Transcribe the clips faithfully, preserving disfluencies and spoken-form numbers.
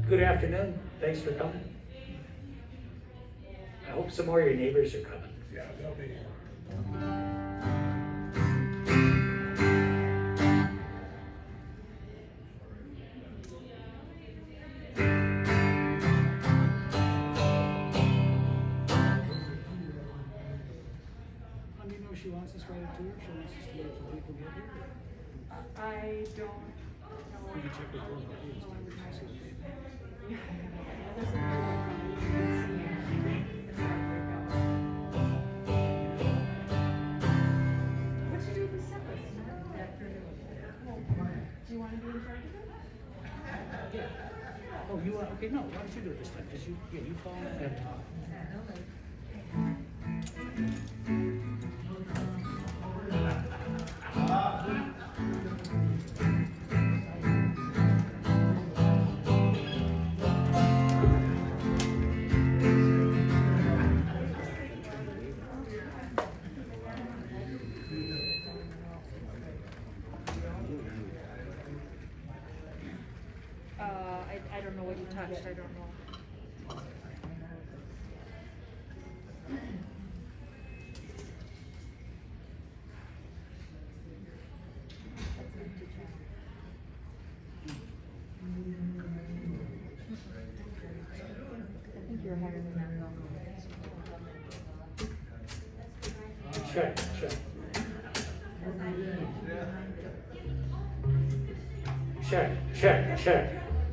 Good afternoon. Thanks for coming. I hope some more of your neighbors are coming. Yeah, they'll be here. Let me know if she wants us right up to her. She wants us to wait till people get here. I don't know. We can check with her. Please. No, I would not. See what they think. Yeah, there's a third one you can see it. It's hard to break out. What you do with the separate afternoon? Do you want to be in charge of it? Oh, you are? Okay, no. Why don't you do it this time? Because you, yeah, you call and have talk. Uh, I, I don't know what you touched. I don't know. That's an empty chair. I think you're higher than that though. Check, check. Check, check, check.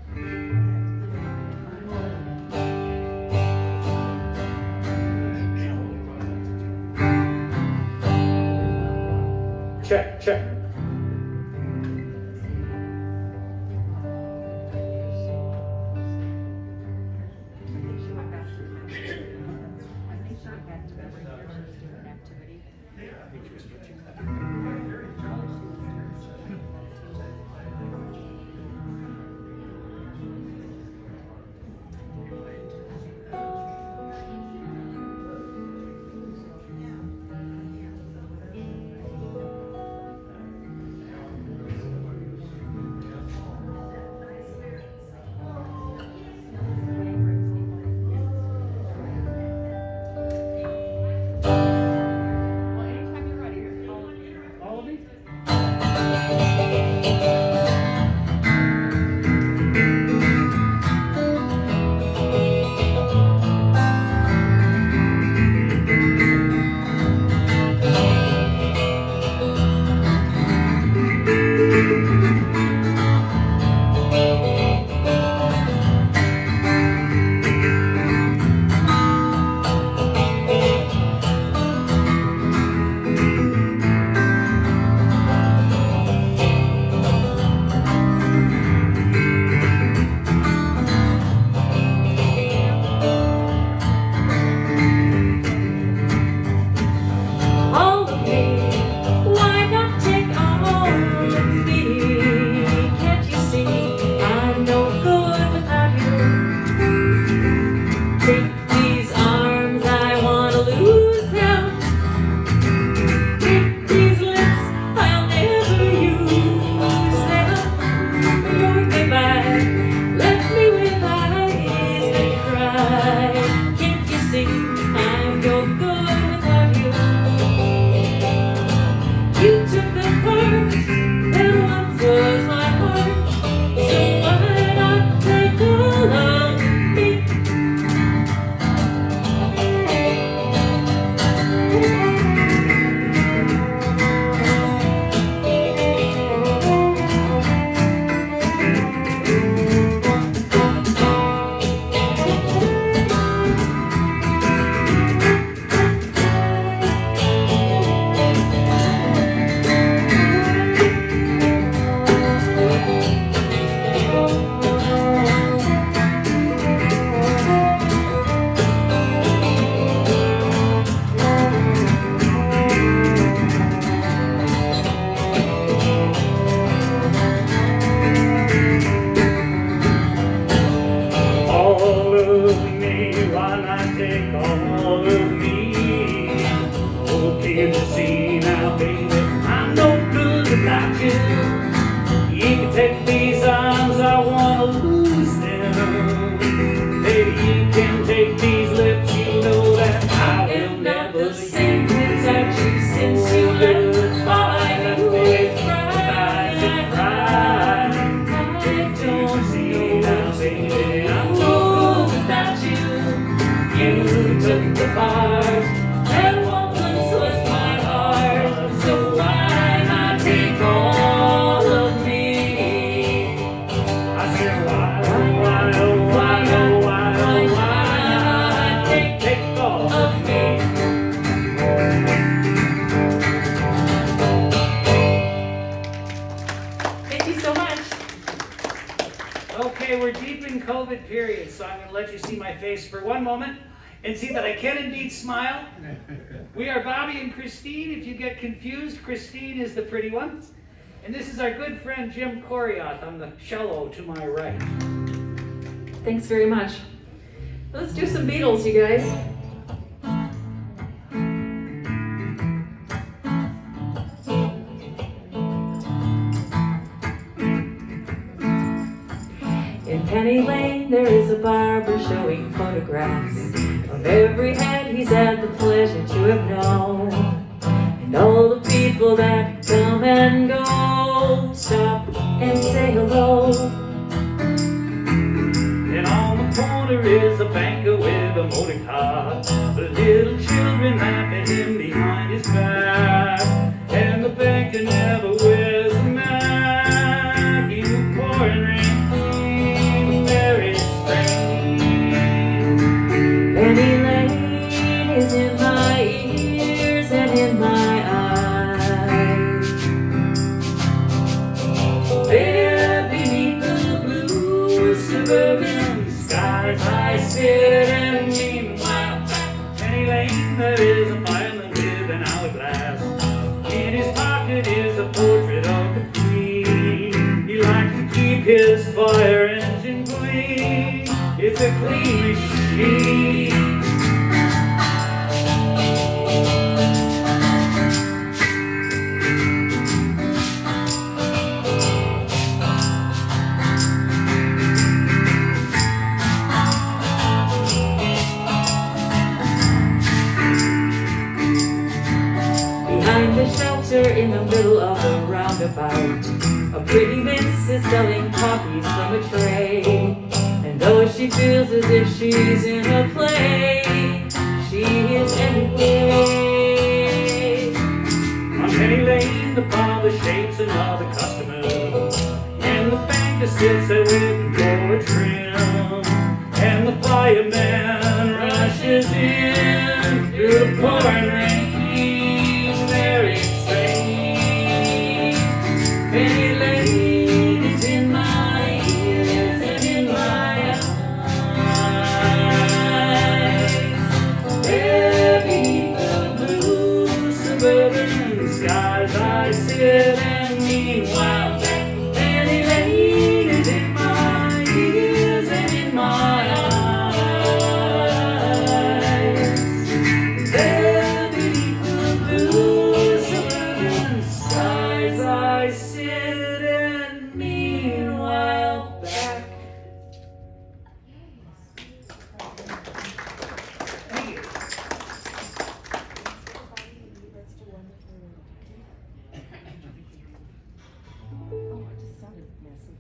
Check, check. I think she went back to I think she went back to the regular student activity. I think you're switching. apart. That woman's was my heart, so why not take all of me? I said, why, why, oh, why, oh, why, oh, why not take, take all of me? Thank you so much. Okay, we're deep in COVID period, so I'm going to let you see my face for one moment and see that I can indeed smile. We are Bobby and Christine. If you get confused, Christine is the pretty one. And this is our good friend Jim Coriat on the cello to my right. Thanks very much. Let's do some Beatles, you guys. In Penny Lane, there is a barber showing photographs of every head he's had the pleasure to have known. And all the people that come and go stop and say hello. And on the corner is a banker with a motor car. The little children laugh at him behind his back. And the banker never wears a mask. He's pouring rain, very strange. Penny Lane is in my ears and in my eyes. There beneath the blue suburban skies I sit, and meanwhile Penny Lane, there is a fireman with an hourglass. In his pocket is a portrait of the Queen. He likes to keep his fire engine clean. It's a clean machine. behind the shelter in the middle of the roundabout, a pretty miss is selling copies from a tray. And though she feels as if she's in a play, she is anyway. On Penny Lane, the barber shakes another customer, and the banker sits there waiting for a trim. And the fireman rushes in through the pouring rain, very strange. Penny Lane is in my ears and in my eyes. There beneath the blue suburban skies I sit, and meanwhile Penny Lane is in my ears and in my eyes. There beneath the blue suburban skies I sit, and meanwhile back. Thank you. Oh, it just sounded messy.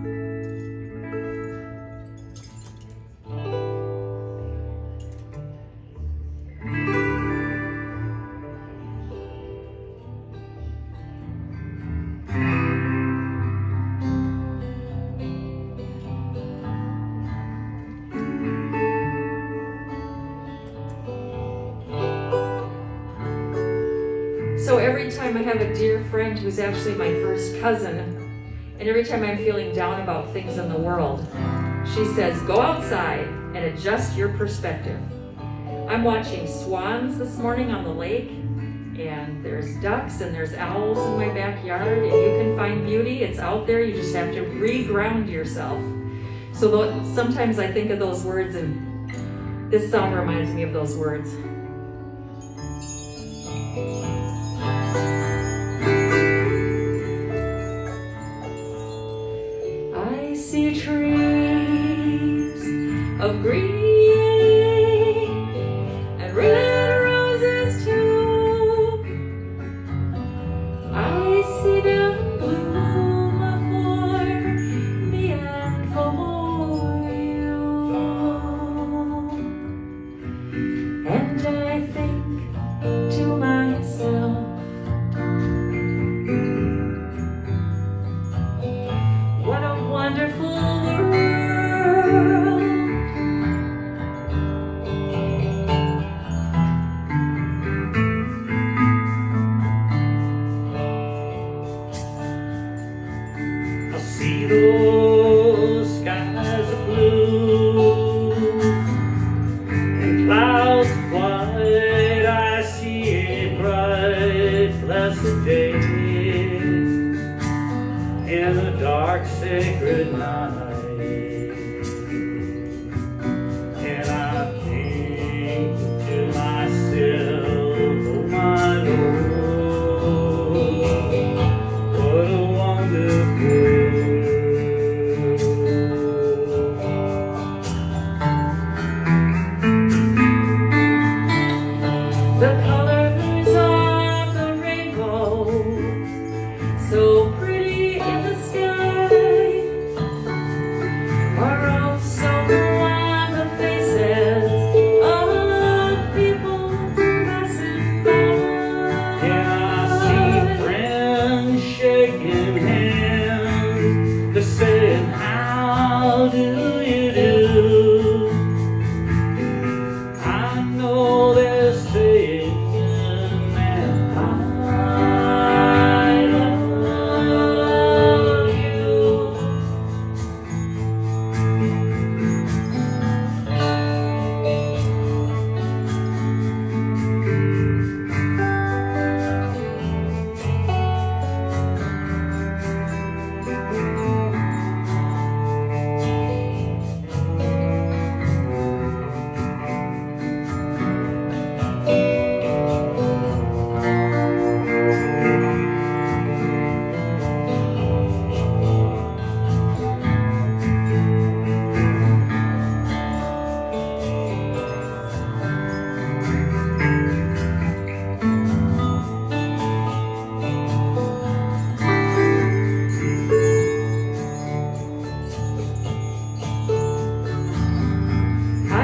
So every time I have a dear friend who's actually my first cousin, and every time I'm feeling down about things in the world, she says, go outside and adjust your perspective. I'm watching swans this morning on the lake, and there's ducks and there's owls in my backyard, and you can find beauty. It's out there. You just have to re-ground yourself. So tho- sometimes I think of those words, and this song reminds me of those words. I see trees of green and red roses too. I see them bloom for me and for you. And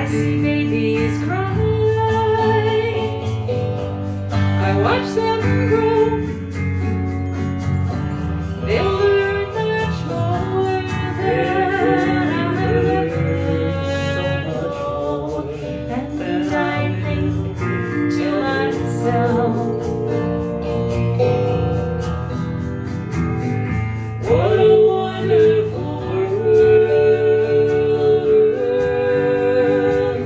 I see babies cry. I watch them grow. They'll learn much more than I ever know. And I think to myself, what a wonderful world.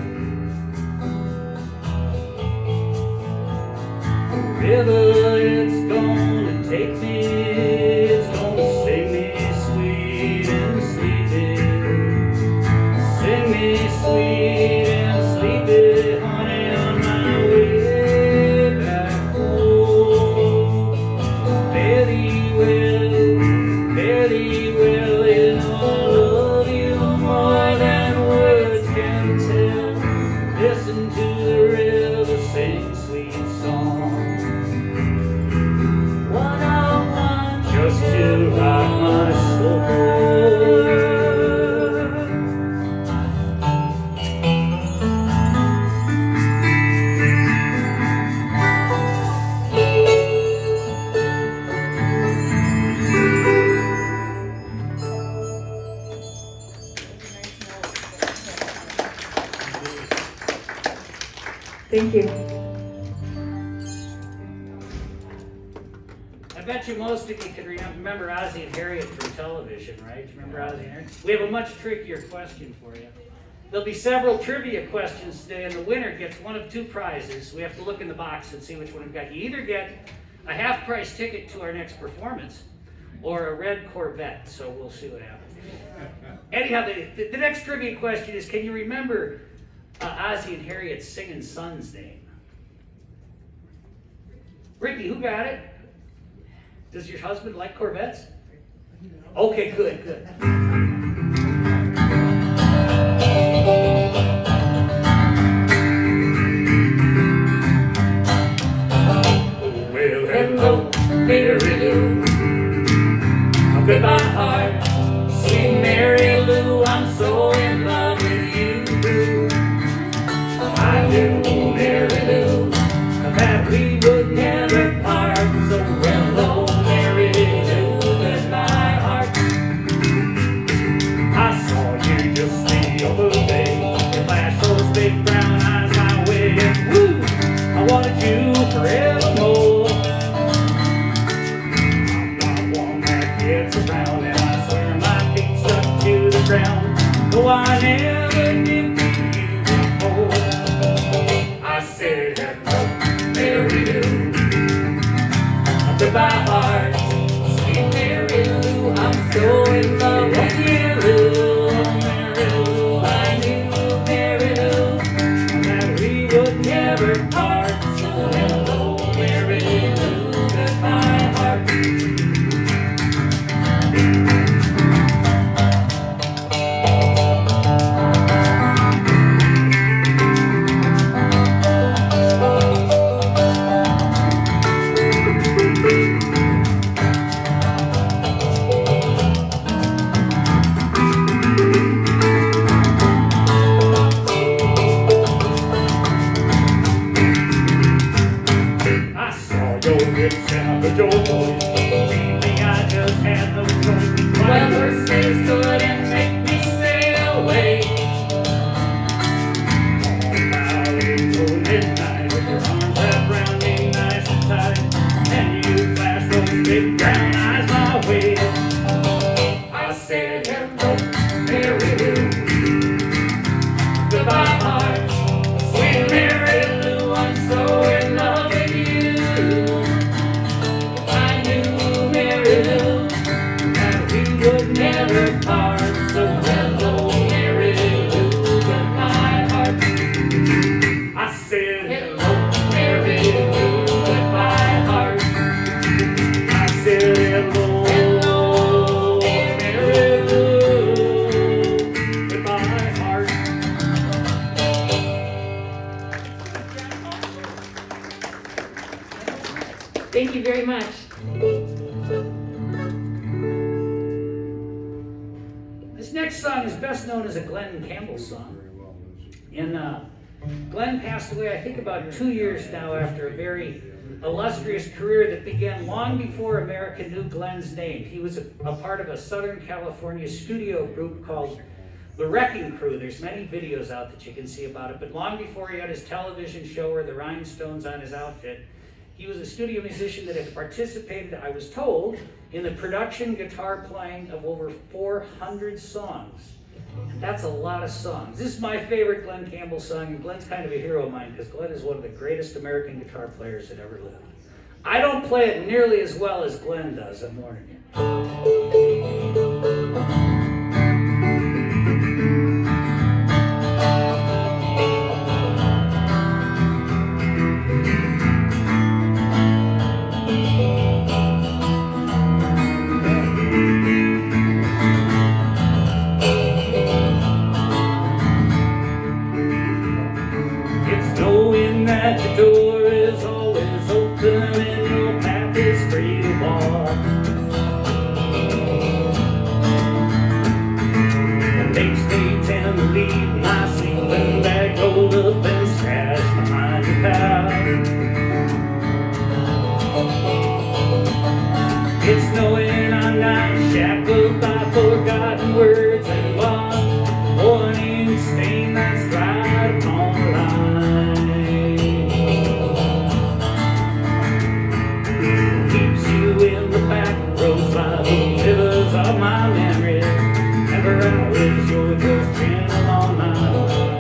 River, it's gonna take me, it's gonna sing me sweet and sleepy. Sing me sweet and sleepy, honey, on my way back home. Very well, very well, you know I love you more than words can tell. Listen to the river sing sweet songs. One on one, just to rock my soul. Thank you. I bet you most of you can remember Ozzie and Harriet from television, right? Do you remember Ozzie and Harriet? We have a much trickier question for you. There'll be several trivia questions today, and the winner gets one of two prizes. We have to look in the box and see which one we've got. You either get a half-price ticket to our next performance, or a red Corvette, so we'll see what happens. Anyhow, the, the, the next trivia question is, can you remember uh, Ozzie and Harriet's singing son's name? Ricky, who got it? Does your husband like Corvettes? Okay, good, good. Well, hello, Mary Lou. Goodbye, heart, sweet Mary Lou. I'm so in love with you. I knew, Mary Lou, that we would never part. So hello, Mary Lou, goodbye, heart. I saw you just the other day. You flashed those big brown eyes my way. And woo, I wanted you forevermore. I'm not one that gets around, and I swear my feet stuck to the ground. Though I never did to you before. I said hello, Mary Lou. Goodbye, heart, sweet Mary Lou. I'm so in love with you, Mary Lou. I knew, Mary Lou, that we would never part. So hello, Mary Lou, goodbye, heart. Your voice, believe me, I just had no choice. Weather stays good and make me stay away. All about April midnight with your arms wrapped around me nice and tight, and you flash those big brown eyes my way. I said hello, Mary Lou. Goodbye, heart, sweet Mary Lou. I'm so in love with you. Would never part, so hello, Mary Lou, goodbye, heart. I said hello, Mary Lou, goodbye, heart. I said hello, hello, Mary Lou, goodbye, heart. Thank you very much. This next song is best known as a Glenn Campbell song. And uh, Glenn passed away, I think, about two years now after a very illustrious career that began long before America knew Glenn's name. He was a, a part of a Southern California studio group called The Wrecking Crew. There's many videos out that you can see about it, but long before he had his television show or the rhinestones on his outfit, he was a studio musician that had participated, I was told, in the production guitar playing of over four hundred songs. And that's a lot of songs. This is my favorite Glen Campbell song, and Glenn's kind of a hero of mine because Glenn is one of the greatest American guitar players that ever lived. I don't play it nearly as well as Glenn does, I'm warning you. The door is always open and your path is free to walk. The dates they tend to leave my sleeping bag rolled up and stashed behind your path. It's knowing I'm not shackled by forgotten words and one warning stain that's dried upon the line. In the back roads by the rivers of my memory, never always you're just gentle on my mind.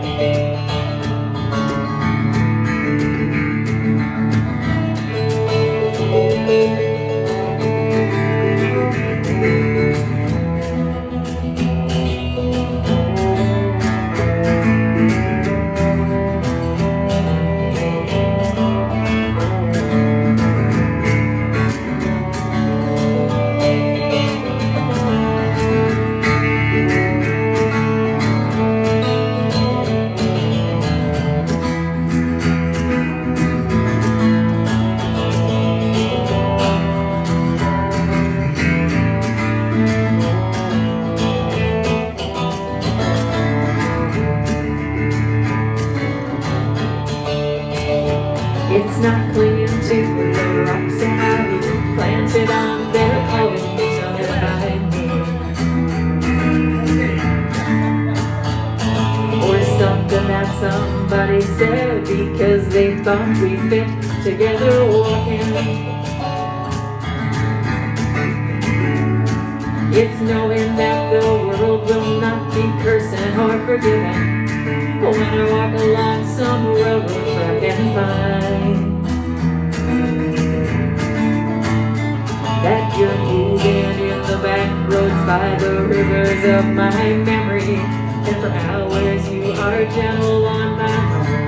It's not clinging to the rocks that I've planted on their homes behind me, or something that somebody said because they thought we fit together walking. It's knowing that the world will not be cursing or forgiving when I walk along some road I can find. That you're moving in the back roads by the rivers of my memory, and for hours you are gentle on my mind.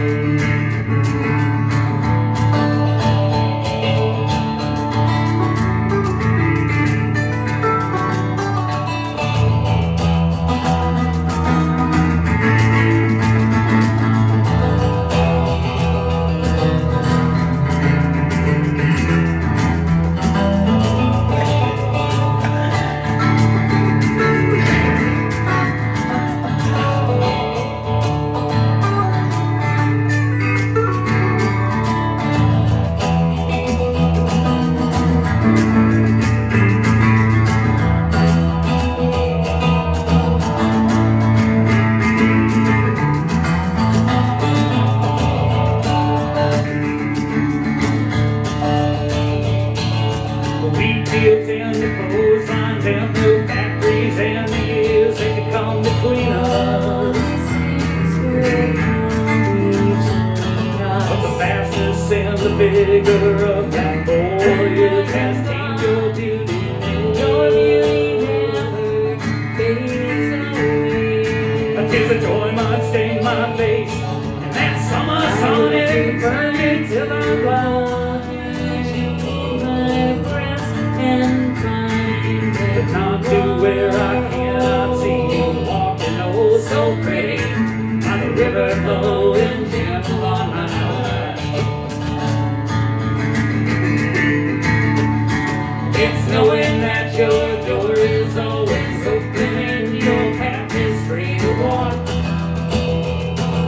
Bigger of that boy has tamed your beauty, and your beauty never fades away. Until the joy might stain my face, and that summer sun it burned me till I'm blind. My breast and find but not to where I cannot see you walking oh so pretty by the river flowing gentle on my mind. It's knowing that your door is always open and your path is free to walk.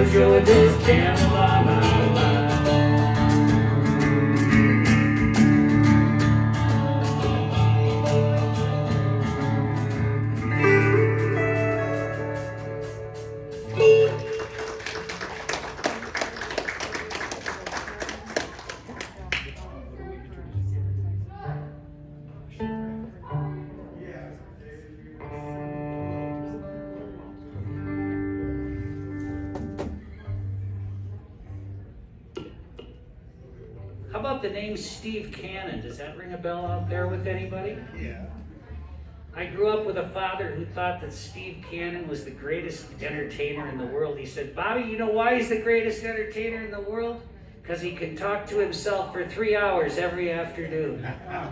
Georgia's jamming my, my, my. How about the name Steve Cannon? Does that ring a bell out there with anybody? Yeah. I grew up with a father who thought that Steve Cannon was the greatest entertainer in the world. He said, Bobby, you know why he's the greatest entertainer in the world? Because he can talk to himself for three hours every afternoon.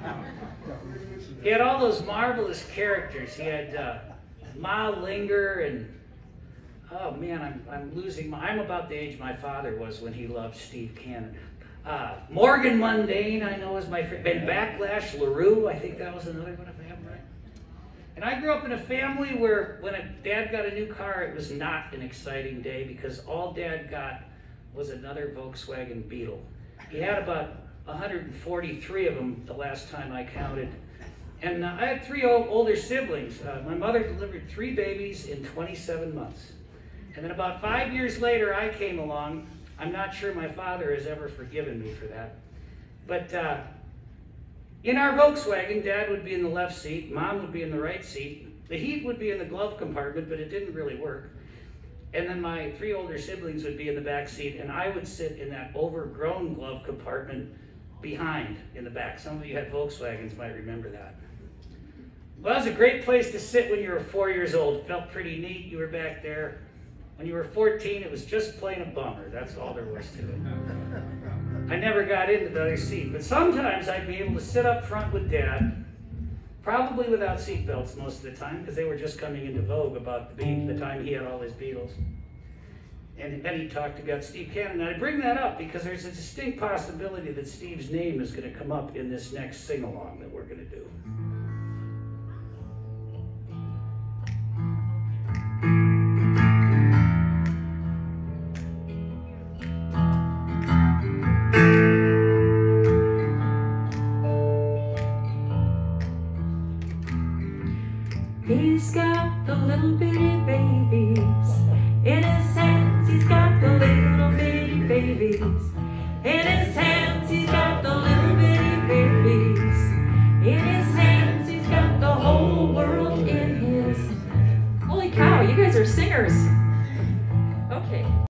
He had all those marvelous characters. He had uh, Ma Linger and, oh man, I'm, I'm losing my, I'm about the age my father was when he loved Steve Cannon. Uh, Morgan Mundane, I know, is my friend. Ben Backlash LaRue, I think that was another one if I have right. And I grew up in a family where when a dad got a new car, it was not an exciting day because all dad got was another Volkswagen Beetle. He had about one hundred forty-three of them the last time I counted. And uh, I had three old, older siblings. Uh, my mother delivered three babies in twenty-seven months. And then about five years later, I came along. I'm not sure my father has ever forgiven me for that. But uh, in our Volkswagen, Dad would be in the left seat, Mom would be in the right seat. The heat would be in the glove compartment, but it didn't really work. And then my three older siblings would be in the back seat, and I would sit in that overgrown glove compartment behind in the back. Some of you had Volkswagens might remember that. Well, that was a great place to sit when you were four years old. It felt pretty neat. You were back there. When you were fourteen, it was just plain a bummer. That's all there was to it. I never got into the other seat, but sometimes I'd be able to sit up front with Dad, probably without seatbelts most of the time, because they were just coming into vogue about the, Be- the time he had all his Beatles. And then he talked about Steve Cannon. And I bring that up because there's a distinct possibility that Steve's name is going to come up in this next sing-along that we're going to do. He's got the little bit